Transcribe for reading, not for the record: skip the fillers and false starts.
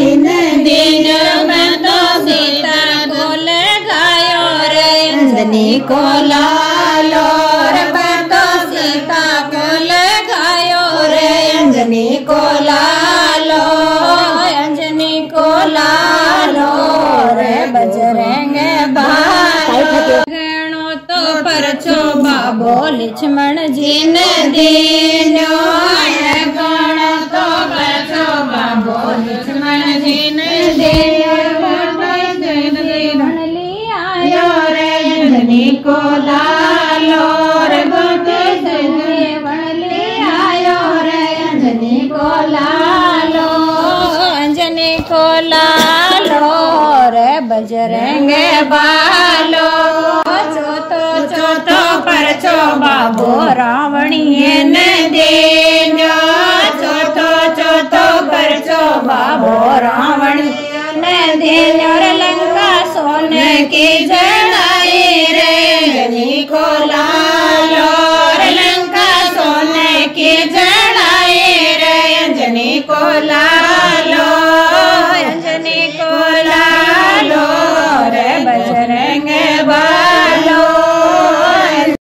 जिन दिन में तो सीता को ले गायो रे अंजनी को लालो रे तो सीता को ले गायो रे अंजनी को लालो अंजनी को लालो रे बजरंगे भाई घणो तो परचो बाबो लक्ष्मण जी ने दीनो घणो तो परचो बाबो लक्ष्मण जी ने दीनो बन लिया आयो रे अंजनी को लालो रे बन लिया आयो रे अंजनी को लालो अंजनी को लालो रे बजरंगे बालो चौथो परचो बाबो रावणिये ने देनो चौथो परचो बाबो रावणिये ने देनो रे लंका सोने की जड़ाई रे अंजनी को लालो रे लंका सोने की जड़ाई रे अंजनी को लालो